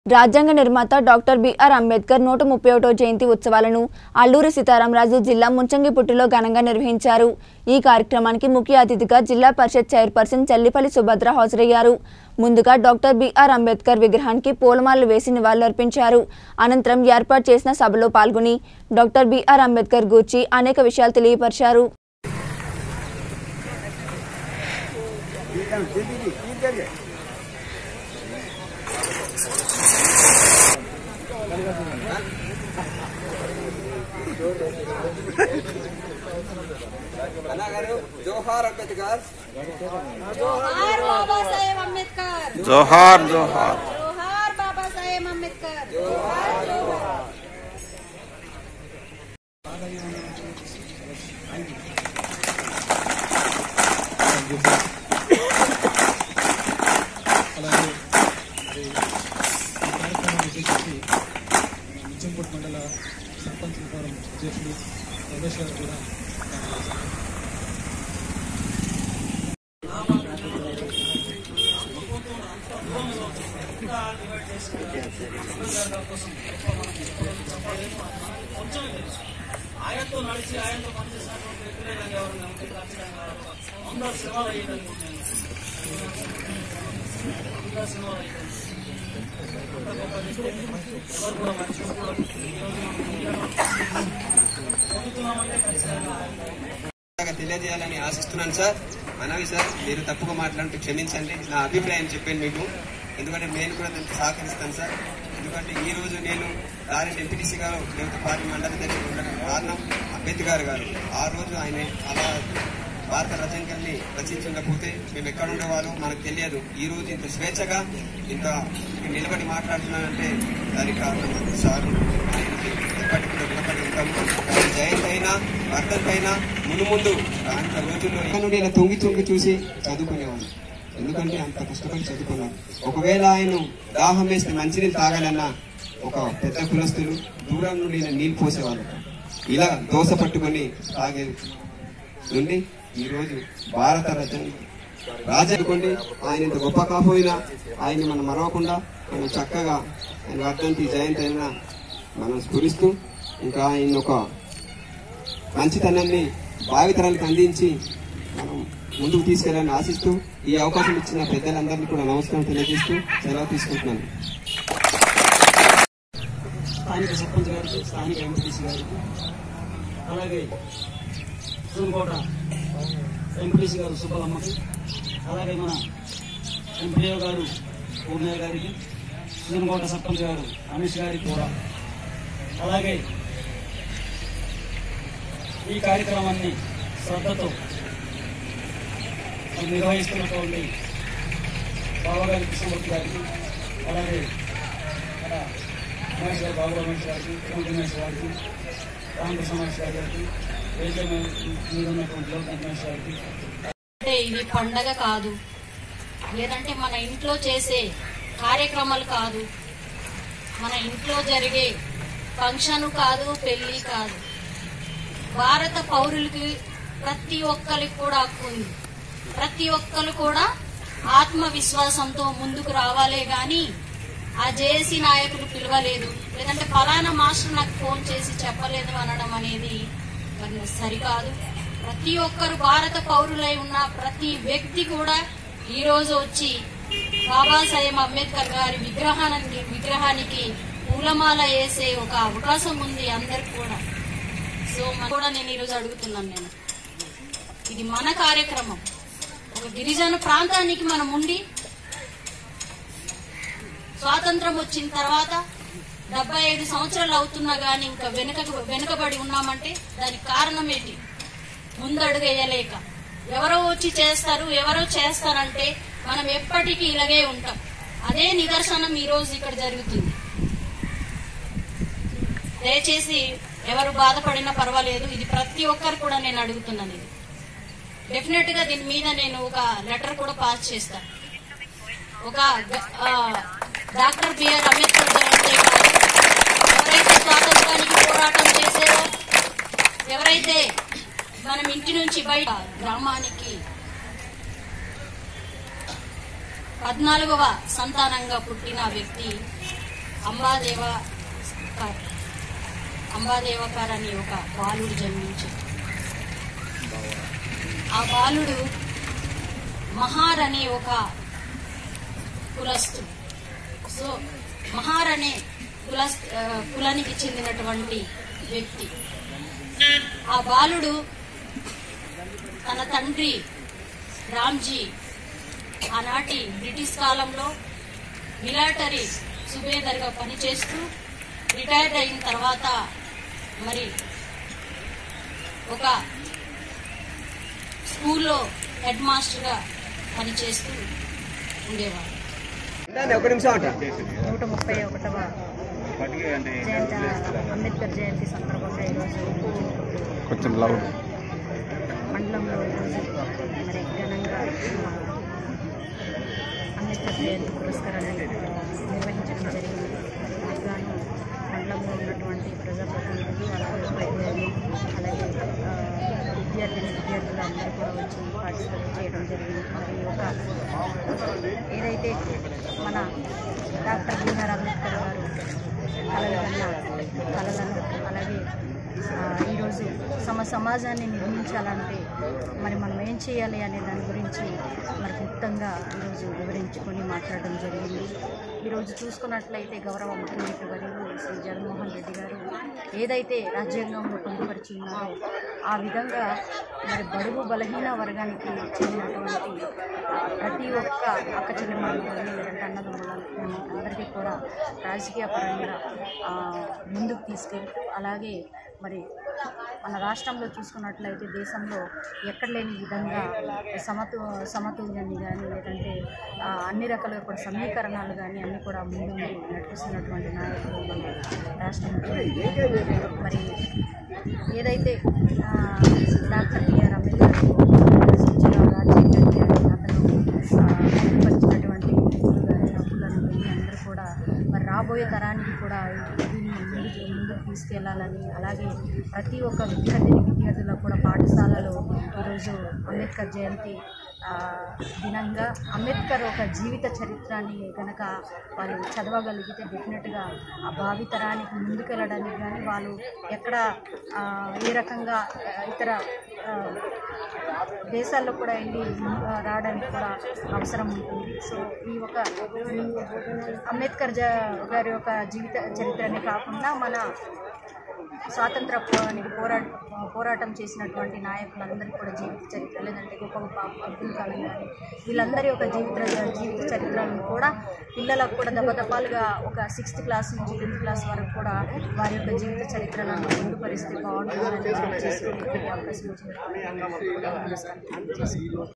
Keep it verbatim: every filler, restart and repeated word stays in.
రాజ్యాంగ నిర్మాత doctor BR Ambedkar నూట ముప్పై ఒకటో జయంతి ఉత్సవాలను అల్లూరి సీతారామరాజు జిల్లా ముంచంగిపుట్టులో ఘనంగా నిర్వహించారు। ఈ కార్యక్రమానికి ముఖ్య అతిథిగా జిల్లా పరిషత్ చైర్పర్సన్ చెల్లిపల్లి సుభద్ర హాజరయ్యారు। ముందుగా డాక్టర్ బిఆర్ అంబేద్కర్ విగ్రహానికి పూలమాలలు వేసి నివాళులర్పించారు। అనంతరం ఏర్పాటు చేసిన సభలో పాల్గొని డాక్టర్ బిఆర్ అంబేద్కర్ గూర్చి అనేక విషయాలు తెలియపరిచారు। जोहार अंबेडकर, जोहार बाबा साहेब अंबेडकर, जोहार जोहार जोहार बाबा साहेब अंबेडकर, जोहार जोहार। ముంచంగిపుట్టు మండల సర్పంచ్ ఫోరం అధ్యక్షులు రమేష్ గారు కూడా ఆయనతో నడిచి ఆయనతో పనిచేసినటువంటి వ్యక్తులే ఎవరైనా ఉంటే ఖచ్చితంగా అందరూ సినిమాలు అయ్యేదని ఇంకా సినిమాలు అయ్యేది ఎవరు కూడా మనిషి కూడా పొందుతున్నామంటే ఖచ్చితంగా తెలియజేయాలని ఆశిస్తున్నాను సార్। మనవి సార్, మీరు తప్పుగా మాట్లాడుతూ క్షమించండి, నా అభిప్రాయం చెప్పాను మీకు, ఎందుకంటే నేను కూడా దానికి సహకరిస్తాను సార్। ఎందుకంటే ఈ రోజు నేను దారి ఎంపీటీసీ గారు లేకపోతే పార్టీ మండలి దగ్గర ఉండడం కారణం అంబేద్కర్ గారు ఆ రోజు ఆయన అలా భారత రాజ్యాంగాన్ని రచించకపోతే మేము ఎక్కడ ఉండేవాళ్ళం మనకు తెలియదు। ఈ రోజు ఇంత స్వేచ్ఛగా ఇంత నిలబడి మాట్లాడుతున్నానంటే దానికి కారణం సార్, ఆయనకి ఎప్పటికీ కూడా రుణపడి ఉంటాము। జయంతి అయినా వర్ధంతి అయినా ముందు ముందు అంత రోజుల్లో నుండి ఇలా తొంగి తొంగి చూసి చదువుకునేవాళ్ళు, ఎందుకంటే అంత కష్టపడి చదువుకున్నాను। ఒకవేళ ఆయన దాహం వేస్తే మంచినీళ్ళు తాగాలన్నా ఒక పెద్ద కులస్తులు దూరం నుండి నీళ్ళు పోసేవాళ్ళు, ఇలా దోశ పట్టుకొని తాగే నుండి ఈ రోజు భారత రాజ్యాంగం రాజనుకోండి ఆయన ఇంత గొప్ప కాపోయినా ఆయన్ని మనం మరవకుండా మనం చక్కగా ఆయన వర్ధంతి జయంతి అయినా మనం స్ఫురిస్తూ ఇంకా ఆయన ఒక మంచితనాన్ని భావితరాలకు అందించి మనం ముందుకు తీసుకెళ్లాలని ఆశిస్తూ ఈ అవకాశం ఇచ్చిన పెద్దలందరినీ కూడా నమస్కారం తెలియజేస్తూ సెలవు తీసుకుంటున్నాను। స్థానిక సర్పంచ్ గారికి, స్థానిక ఎంపీటీసీ గారికి, అలాగే సూర్యకోట ఎంపీటీసీ గారు సుబ్బలమ్మకి, అలాగే మన ఎంపీఓ గారు పూర్ణయ్య గారికి, సూర్యకోట సర్పంచ్ గారు రమేష్ గారికి కూడా, అలాగే ఈ కార్యక్రమాన్ని శ్రద్ధతో నిర్వహిస్తున్నటువంటి బాబాగారి కృష్ణమూర్తి గారికి, అలాగే మన రమేష్ గారు బాబు రమేష్ గారికి, రమేష్ గారికి, రామకృష్ణ రమేష్ గారికి, అంటే ఇది పండగ కాదు, లేదంటే మన ఇంట్లో చేసే కార్యక్రమాలు కాదు, మన ఇంట్లో జరిగే ఫంక్షన్ కాదు, పెళ్లి కాదు। భారత పౌరులకి ప్రతి ఒక్కరికి కూడా హక్కు ఉంది, ప్రతి ఒక్కరు కూడా ఆత్మవిశ్వాసంతో ముందుకు రావాలే గాని ఆ జేఏసీ నాయకులు పిలవలేదు, లేదంటే ఫలానా మాస్టర్ నాకు ఫోన్ చేసి చెప్పలేదు అనడం అనేది సరికాదు। ప్రతి ఒక్కరు భారత పౌరులై ఉన్న ప్రతి వ్యక్తి కూడా ఈ రోజు వచ్చి బాబాసాహెబ్ అంబేద్కర్ గారి విగ్రహానికి విగ్రహానికి పూలమాల వేసే ఒక అవకాశం ఉంది అందరికి కూడా। సో కూడా నేను ఈరోజు అడుగుతున్నాను, నేను ఇది మన కార్యక్రమం, ఒక గిరిజన ప్రాంతానికి మనం ఉండి స్వాతంత్రం వచ్చిన తర్వాత డెబ్బై ఐదు సంవత్సరాలు అవుతున్నా గానీ ఇంకా వెనుక వెనుకబడి ఉన్నామంటే దానికి కారణం ఏంటి? ముందడుగు వేయలేక ఎవరో వచ్చి చేస్తారు, ఎవరో చేస్తారంటే మనం ఎప్పటికీ ఇలాగే ఉంటాం। అదే నిదర్శనం ఈ రోజు ఇక్కడ జరుగుతుంది। దయచేసి ఎవరు బాధపడినా పర్వాలేదు, ఇది ప్రతి ఒక్కరు కూడా నేను అడుగుతున్నాను। ఇది డెఫినెట్ గా దీని మీద నేను ఒక లెటర్ కూడా పాస్ చేస్తాను। ఒక డాక్టర్ బిఆర్ అంబేద్కర్ జయంతి కాదు, ఎవరైతే స్వాతంత్రానికి పోరాటం చేశారో, ఎవరైతే మనం ఇంటి నుంచి బయట గ్రామానికి పద్నాలుగవ సంతానంగా పుట్టిన వ్యక్తి అంబాదేవ అంబాదేవకర్ అనే ఒక బాలుడు జన్మించాడు. ఆ బాలుడు మహార్ అనే ఒక కులస్తు. సో మహార్ అనే కుల కులానికి చెందినటువంటి వ్యక్తి. ఆ బాలుడు తన తండ్రి రామ్జీ ఆనాటి బ్రిటిష్ కాలంలో మిలిటరీ సుబేదర్గా పనిచేస్తూ రిటైర్డ్ అయిన తర్వాత మరి ఒక స్కూల్లో హెడ్ మాస్టర్గా పనిచేస్తూ ఉండేవాడు. ఒక నిమిషం అంట. నూట ముప్పై ఒకటవ జయంతి అంబేద్కర్ జయంతి సందర్భంగా ఈరోజు కొంచెం లౌడ్ మండలంలో ఈరోజు మరి ఘనంగా అంబేద్కర్ జయంతి పురస్కారాన్ని నిర్వహించడం జరిగింది. అందుకు మండలంలో ఉన్నటువంటి ప్రజాప్రతినిధులు అలాగే ఉపాధ్యాయులు అలాగే విద్యార్థిని విద్యార్థులు అందరూ కూడా వచ్చి పార్టిసిపేట్ చేయడం జరిగింది. మరి ఒక ఏదైతే మన డాక్టర్ బిఆర్ అంబేద్కర్ గారు కలలుగన్న కలలను అలాగే ఈరోజు సమ సమాజాన్ని నిర్మించాలంటే మరి మనం ఏం చేయాలి అనే దాని గురించి మరి క్లుప్తంగా ఈరోజు వివరించుకొని మాట్లాడడం జరిగింది. ఈరోజు చూసుకున్నట్లయితే గౌరవ ముఖ్యమంత్రి వర్యులు శ్రీ జగన్మోహన్ రెడ్డి గారు ఏదైతే రాజ్యాంగంలో పొందుపరిచి ఉన్నారో ఆ విధంగా మరి బడుగు బలహీన వర్గానికి చెందినటువంటి ప్రతి ఒక్క అక్క చెల్లెమ్మలు లేదంటే అన్నదమ్ములు అందరికీ కూడా రాజకీయ పరంగా ముందుకు తీసుకెళ్తూ అలాగే మరి మన రాష్ట్రంలో చూసుకున్నట్లయితే దేశంలో ఎక్కడ లేని విధంగా సమతు సమతుల్యాన్ని కానీ లేదంటే అన్ని రకాలుగా కూడా సమీకరణాలు కానీ అన్నీ కూడా ముందు నడిపిస్తున్నటువంటి నాయకులు మన రాష్ట్ర ముఖ్యమంత్రి. మరి ఏదైతే డాక్టర్ బిఆర్ అంబేద్కర్ రచించిన రాజ్యాంగాన్ని అతను పొందుపరిచినటువంటి హక్కులను అందరూ కూడా మరి రాబోయే తరానికి కూడా దీన్ని ముందు ముందుకు తీసుకెళ్లాలని అలాగే ప్రతి ఒక్క విద్యార్థిని విద్యార్థులకు కూడా పాఠశాలలో ఈరోజు అంబేద్కర్ జయంతి దినంగా అంబేద్కర్ ఒక జీవిత చరిత్రని కనుక వాళ్ళు చదవగలిగితే డెఫినెట్గా ఆ భావితరానికి ముందుకెళ్ళడానికి కానీ వాళ్ళు ఎక్కడ ఏ రకంగా ఇతర దేశాల్లో కూడా వెళ్ళి రావడానికి కూడా అవసరం ఉంటుంది. సో ఈ ఒక అంబేద్కర్ గారి యొక్క జీవిత చరిత్రనే కాకుండా మన స్వాతంత్రానికి పోరా పోరాటం చేసినటువంటి నాయకులందరికీ కూడా జీవిత చరిత్ర లేదంటే గొప్ప గొప్ప అబ్దుల్ కలాం కానీ వీళ్ళందరి యొక్క జీవిత జీవిత చరిత్రలను కూడా పిల్లలకు కూడా దెబ్బదప్పాలుగా ఒక సిక్స్త్ క్లాస్ నుంచి టెన్త్ క్లాస్ వరకు కూడా వారి యొక్క జీవిత చరిత్రలను పొందుపరిస్తే బాగుంటుందని చేసుకునే అవకాశం వచ్చింది.